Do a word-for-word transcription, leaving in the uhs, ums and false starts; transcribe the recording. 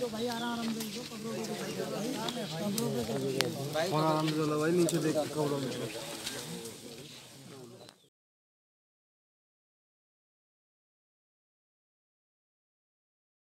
भाई आराम से दो कब्रों पे भाई आराम से चलो भाई नीचे देख कब्रों में